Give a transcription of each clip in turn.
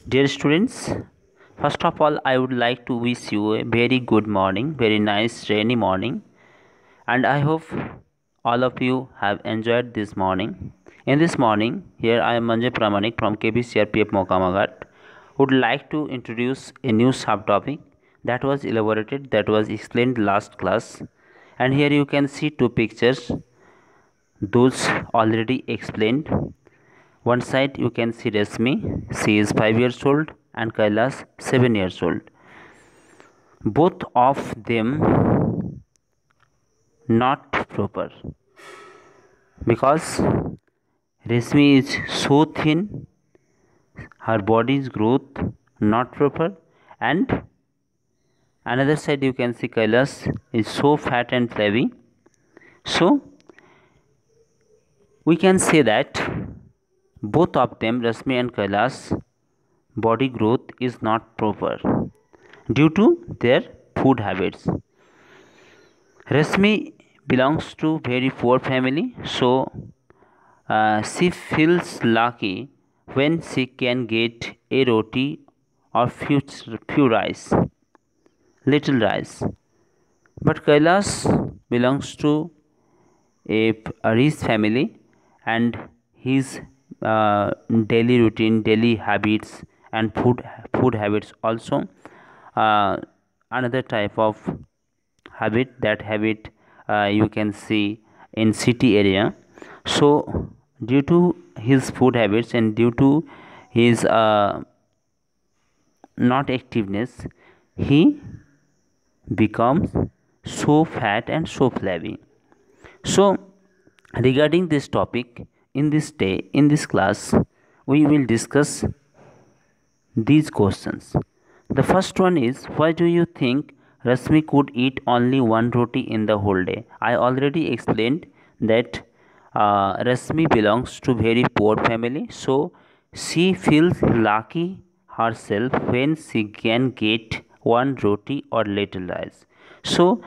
Dear students, first of all, I would like to wish you a very good morning, very nice rainy morning, and I hope all of you have enjoyed this morning. In this morning, here I am Manjay Pramanik from KBCRPF Mokamagat, would like to introduce a new subtopic that was elaborated, that was explained last class, and here you can see two pictures, those already explained. One side you can see Resmi, she is 5 years old, and Kailash 7 years old. Both of them not proper because Resmi is so thin, her body's growth not proper, and another side you can see Kailash is so fat and flabby. So we can say that both of them, Rasmi and Kailash, body growth is not proper due to their food habits. Rasmi belongs to very poor family, so she feels lucky when she can get a roti or few rice, little rice. But Kailash belongs to a rich family, and his daily routine, daily habits, and food habits also another type of habit. That habit you can see in city area. So due to his food habits and due to his not activeness, he becomes so fat and so flabby. So regarding this topic, in this class we will discuss these questions. The first one is, why do you think Rasmi could eat only one roti in the whole day? I already explained that Rasmi belongs to very poor family, so she feels lucky herself when she can get one roti or little rice. So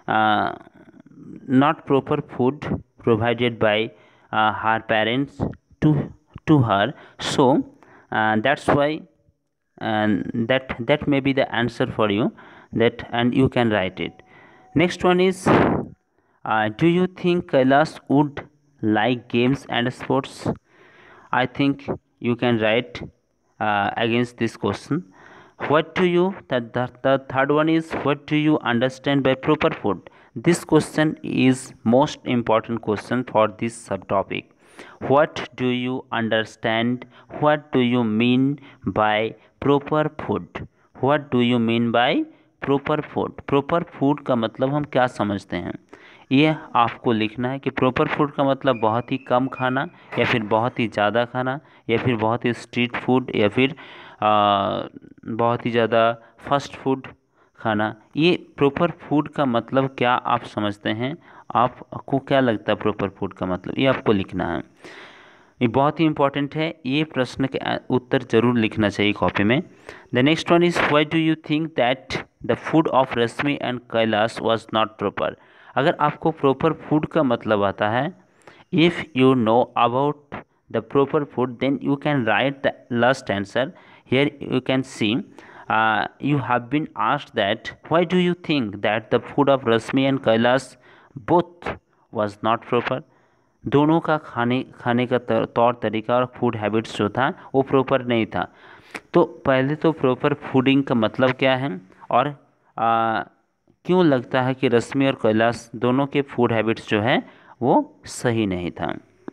not proper food provided by her parents to her, so that's why, and that may be the answer for you, that and you can write it. Next one is, do you think Kailash would like games and sports? I think you can write against this question. What do you, the third one is, what do you understand by proper food? This question is most important question for this subtopic. What do you understand? What do you mean by proper food? What do you mean by proper food? Proper food का मतलब हम क्या समझते हैं, ये आपको लिखना है कि प्रॉपर फूड का मतलब बहुत ही कम खाना, या फिर बहुत ही ज़्यादा खाना, या फिर बहुत ही स्ट्रीट फूड, या फिर बहुत ही ज़्यादा फास्ट फूड खाना। ये प्रॉपर फूड का मतलब क्या आप समझते हैं, आपको क्या लगता है प्रॉपर फूड का मतलब, ये आपको लिखना है। ये बहुत ही इंपॉर्टेंट है, ये प्रश्न के उत्तर जरूर लिखना चाहिए कॉपी में। The next one is, why do you think that the food of Rashmi and Kailash was not proper? अगर आपको प्रॉपर फूड का मतलब आता है, if you know about the proper food, then you can write the last answer. Here you can see you have been asked that why do you think that the food of Rasmi and Kailash both was not proper? दोनों का खाने का तौर तरीका और food habits जो था वो प्रॉपर नहीं था। तो पहले तो प्रॉपर फूडिंग का मतलब क्या है, और क्यों लगता है कि रश्मि और कैलाश दोनों के फूड हैबिट्स जो है वो सही नहीं था।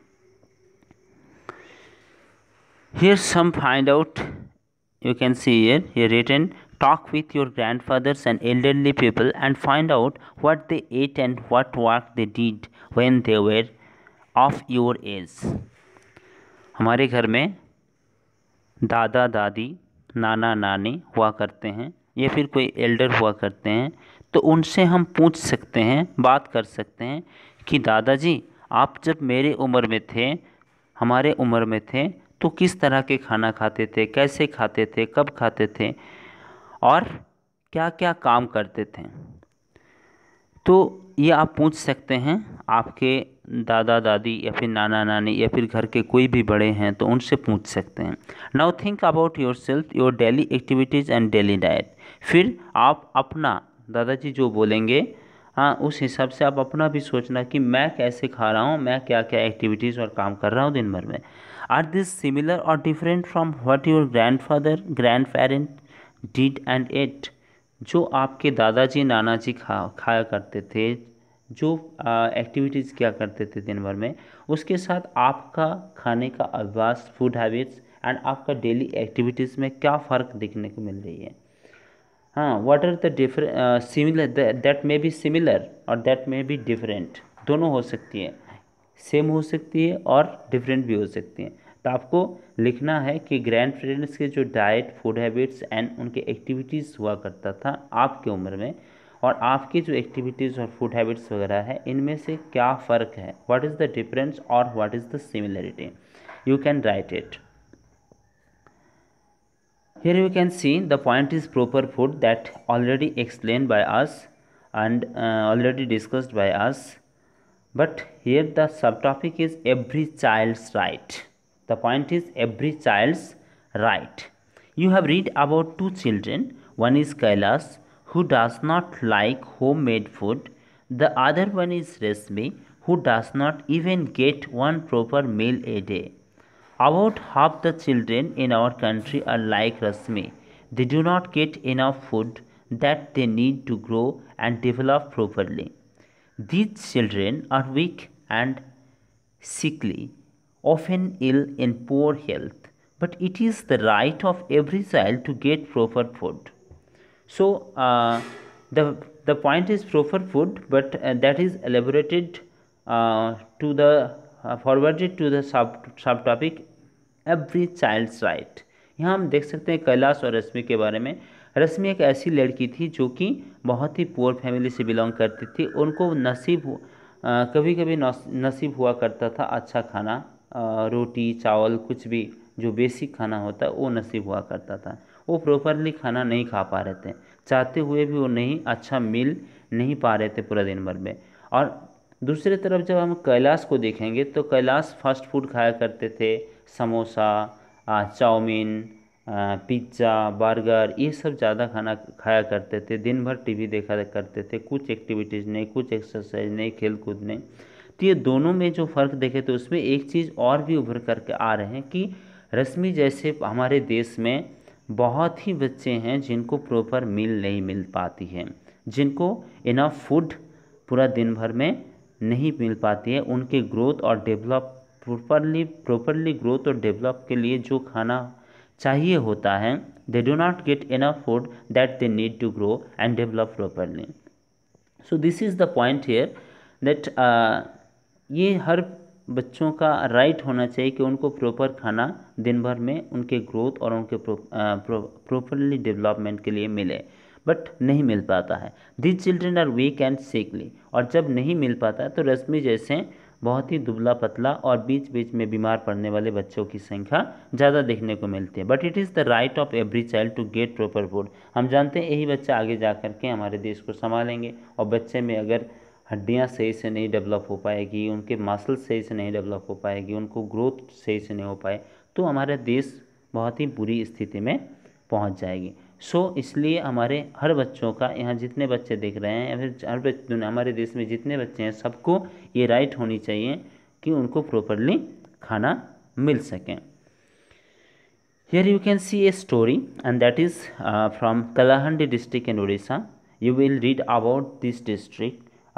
Here some find out, you can see here written, talk with your grandfathers and elderly people and find out what they ate and what work they did when they were of your age। हमारे घर में दादा दादी, नाना नानी हुआ करते हैं, या फिर कोई एल्डर हुआ करते हैं, तो उनसे हम पूछ सकते हैं, बात कर सकते हैं कि दादाजी आप जब मेरे उम्र में थे, हमारे उम्र में थे, तो किस तरह के खाना खाते थे, कैसे खाते थे, कब खाते थे, और क्या क्या काम करते थे। तो ये आप पूछ सकते हैं आपके दादा दादी या फिर नाना नानी या फिर घर के कोई भी बड़े हैं तो उनसे पूछ सकते हैं। Now think about yourself, your daily activities and daily diet. फिर आप अपना, दादाजी जो बोलेंगे हाँ उस हिसाब से आप अपना भी सोचना कि मैं कैसे खा रहा हूँ, मैं क्या क्या एक्टिविटीज़ और काम कर रहा हूँ दिन भर में। आर दिस सिमिलर और different from what your grandfather grand parent did and ate. जो आपके दादाजी नाना जी खाया करते थे, जो एक्टिविटीज़ क्या करते थे दिन भर में, उसके साथ आपका खाने का अभ्यास, फूड हैबिट्स एंड आपका डेली एक्टिविटीज़ में क्या फ़र्क दिखने को मिल रही है। हाँ, what are the different similar, that may be similar और दैट मे बी डिफरेंट, दोनों हो सकती है, सेम हो सकती है और डिफरेंट भी हो सकती है। तो आपको लिखना है कि ग्रैंड पेरेंट्स के जो डाइट, फूड हैबिट्स एंड उनके एक्टिविटीज़ हुआ करता था आपके उम्र में, और आपकी जो एक्टिविटीज़ और फूड हैबिट्स वगैरह है, इनमें से क्या फ़र्क है, व्हाट इज़ द डिफरेंस और what is the similarity, you can write it. Here you can see the point is proper food, that already explained by us and already discussed by us. But here the subtopic is every child's right. The point is every child's right. You have read about two children. One is Kailas, who does not like homemade food. The other one is Resmi, who does not even get one proper meal a day. About half the children in our country are like Rasmi. They do not get enough food that they need to grow and develop properly. These children are weak and sickly, often ill in poor health, but it is the right of every child to get proper food. So the point is proper food, but that is elaborated to the forwarded to the subtopic every child's right. यहाँ हम देख सकते हैं कैलाश और रश्मि के बारे में। रश्मि एक ऐसी लड़की थी जो कि बहुत ही पुअर फैमिली से बिलोंग करती थी। उनको कभी कभी नसीब हुआ करता था अच्छा खाना, रोटी चावल कुछ भी जो बेसिक खाना होता है वो नसीब हुआ करता था। वो प्रॉपरली खाना नहीं खा पा रहे थे, चाहते हुए भी वो नहीं अच्छा मील नहीं पा रहे थे पूरा दिन भर में। और दूसरी तरफ जब हम कैलाश को देखेंगे तो कैलाश फास्ट फूड खाया करते थे, समोसा, चाउमीन, पिज्ज़ा, बर्गर, ये सब ज़्यादा खाना खाया करते थे। दिन भर टीवी देखा करते थे, कुछ एक्टिविटीज़ नहीं, कुछ एक्सरसाइज नहीं, खेल कूद नहीं। तो ये दोनों में जो फ़र्क देखे तो उसमें एक चीज़ और भी उभर करके आ रहे हैं कि रश्मि जैसे हमारे देश में बहुत ही बच्चे हैं जिनको प्रॉपर मील नहीं मिल पाती है, जिनको इनफ फूड पूरा दिन भर में नहीं मिल पाती है। उनके ग्रोथ और डेवलप प्रॉपरली ग्रोथ और डेवलप के लिए जो खाना चाहिए होता है, they do not get enough food that they need to grow and develop properly. So this is the point here that ये हर बच्चों का राइट होना चाहिए कि उनको प्रॉपर खाना दिन भर में उनके ग्रोथ और उनके प्रॉपरली डेवलपमेंट के लिए मिले, बट नहीं मिल पाता है। This children are weak and sickly, और जब नहीं मिल पाता है तो रश्मि जैसे बहुत ही दुबला पतला और बीच बीच में बीमार पड़ने वाले बच्चों की संख्या ज़्यादा देखने को मिलती है। But it is the right of every child to get proper food. हम जानते हैं यही बच्चा आगे जा कर के हमारे देश को संभालेंगे, और बच्चे में अगर हड्डियाँ सही से नहीं डेवलप हो पाएगी, उनके मसल्स सही से नहीं डेवलप हो पाएगी, उनको ग्रोथ सही से नहीं हो पाए, तो हमारा देश बहुत ही बुरी स्थिति में पहुंच जाएगी। सो इसलिए हमारे हर बच्चों का, यहाँ जितने बच्चे देख रहे हैं या फिर हमारे देश में जितने बच्चे हैं, सबको ये राइट होनी चाहिए कि उनको प्रॉपरली खाना मिल सकें। Here you can see a story, and that is from Kalahandi district in Odisha. You will read about this district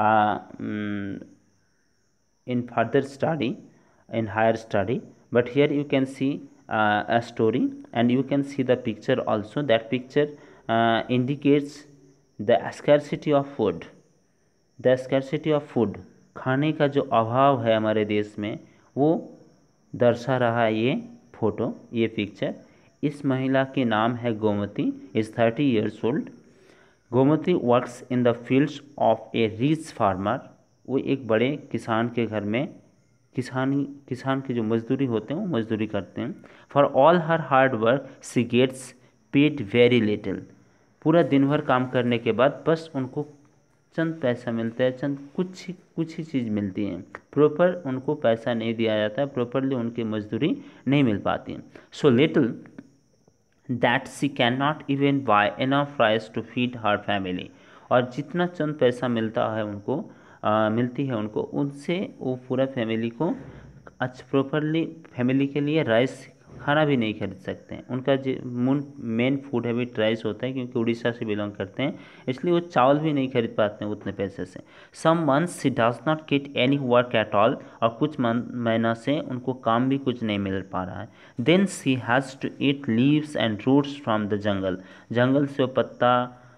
in further study, in higher study, but here you can see a story, and you can see the picture also. That picture indicates the scarcity of food. The scarcity of food, खाने का जो अभाव है हमारे देश में, वो दर्शा रहा है ये फोटो, ये पिक्चर। इस महिला के नाम है Gomati, is 30 years old. Gomati works in the fields of a rich farmer. वो एक बड़े किसान के घर में किसान के जो मजदूरी होते हैं वो मजदूरी करते हैं। For all her hard work she gets paid very little. पूरा दिन भर काम करने के बाद बस उनको चंद पैसा मिलता है, चंद कुछ ही चीज़ मिलती है, प्रॉपर उनको पैसा नहीं दिया जाता है, प्रॉपरली उनकी मजदूरी नहीं मिल पाती है. So little that she can not even buy enough rice to feed her family. और जितना चंद पैसा मिलता है उनको, मिलती है उनको, उनसे वो पूरा फैमिली को अच्छा प्रॉपरली फैमिली के लिए राइस खाना भी नहीं खरीद सकते हैं. उनका जो मेन फूड हैबिट राइस होता है, क्योंकि उड़ीसा से बिलोंग करते हैं, इसलिए वो चावल भी नहीं खरीद पाते हैं उतने पैसे से. Some months she does not get any work at all. और कुछ महीना से उनको काम भी कुछ नहीं मिल पा रहा है. Then she has to eat leaves and roots from the jungle. जंगल से पत्ता,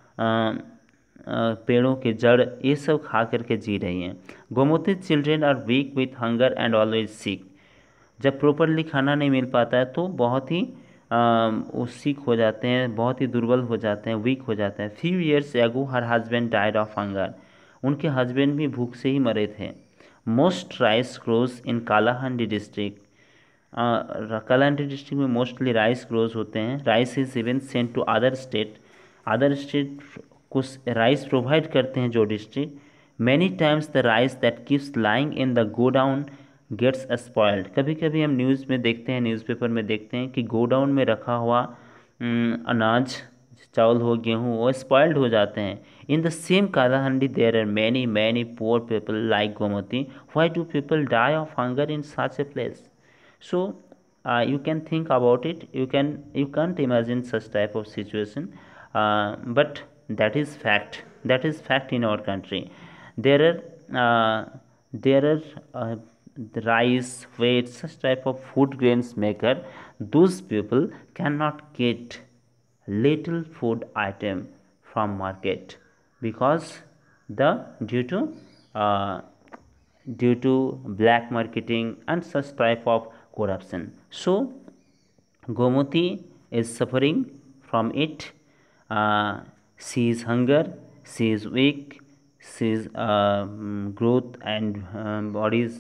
पेड़ों के जड़, ये सब खा करके जी रही हैं. Gomati children are weak with hunger and always sick. जब प्रॉपरली खाना नहीं मिल पाता है तो बहुत ही वो सिक हो जाते हैं, बहुत ही दुर्बल हो जाते हैं, वीक हो जाते हैं. Few years ago her husband died of hunger. उनके हस्बैंड भी भूख से ही मरे थे. Most rice grows in Kalahandi district. Kalahandi district में मोस्टली राइस ग्रोज होते हैं. Rice is even sent to other state को राइस प्रोवाइड करते हैं जो district. Many times the rice that keeps lying in the godown gets spoiled. कभी कभी हम न्यूज़ में देखते हैं, न्यूज़पेपर में देखते हैं कि गोडाउन में रखा हुआ अनाज, चावल हो, गेहूँ, वो स्पॉइल्ड हो जाते हैं. In the same Kalahandi there are many poor people like Gomati. Why do people die of hunger in such a place? So you can think about it. You can't imagine such type of situation, but that is fact in our country. There are the rice, wheat, such type of food grains maker. Those people cannot get little food item from market because the uh, due to black marketing and such type of corruption. So Gomati is suffering from it. She is hunger, she is weak, she is growth and body's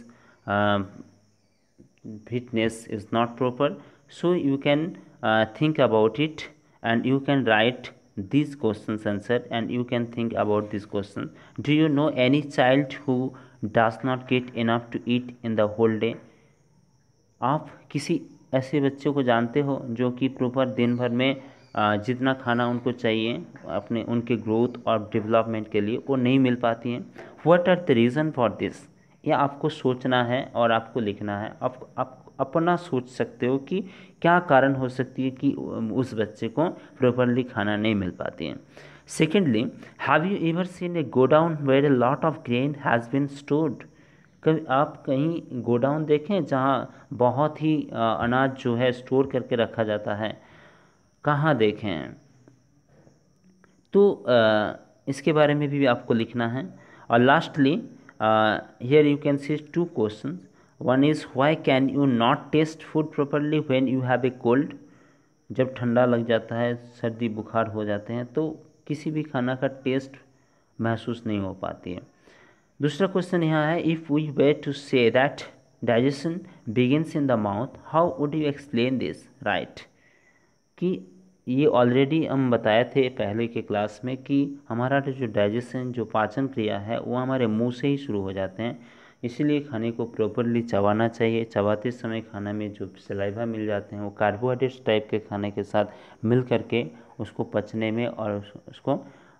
fitness is not proper. So you can think about it, and you can write these questions answer, and you can think about this question. Do you know any child who does not get enough to eat in the whole day? आप किसी ऐसे बच्चे को जानते हो जो कि proper दिन भर में जितना खाना उनको चाहिए अपने उनके ग्रोथ और डेवलपमेंट के लिए वो नहीं मिल पाती हैं? What are the reason for this? ये आपको सोचना है और आपको लिखना है. आप अपना सोच सकते हो कि क्या कारण हो सकती है कि उस बच्चे को प्रॉपरली खाना नहीं मिल पाती है. Secondly, have you ever seen a godown where a lot of grain has been stored? कभी आप कहीं गोडाउन देखें जहाँ बहुत ही अनाज जो है स्टोर करके रखा जाता है? कहाँ देखें? तो इसके बारे में भी आपको लिखना है. और lastly here you can see two question. One is why can you not taste food properly when you have a cold? जब ठंडा लग जाता है, सर्दी बुखार हो जाते हैं, तो किसी भी खाना का टेस्ट महसूस नहीं हो पाती है. दूसरा क्वेश्चन यहाँ है, if we were to say that digestion begins in the mouth, how would you explain this? Right, कि ये ऑलरेडी हम बताए थे पहले के क्लास में कि हमारा जो डाइजेशन, जो पाचन क्रिया है, वो हमारे मुंह से ही शुरू हो जाते हैं. इसीलिए खाने को प्रॉपरली चबाना चाहिए. चबाते समय खाना में जो सलाइवा मिल जाते हैं वो कार्बोहाइड्रेट्स टाइप के खाने के साथ मिल करके उसको पचने में और उसको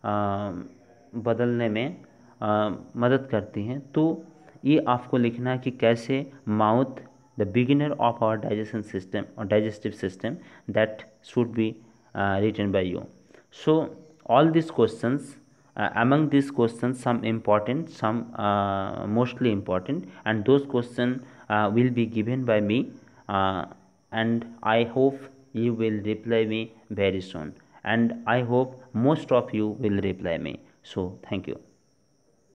बदलने में मदद करती हैं. तो ये आपको लिखना है कि कैसे mouth the beginner of our digestion system और digestive system, that should be written by you. So all these questions, among these questions, some important, some mostly important, and those questions will be given by me, and I hope you will reply me very soon, and I hope most of you will reply me. So thank you.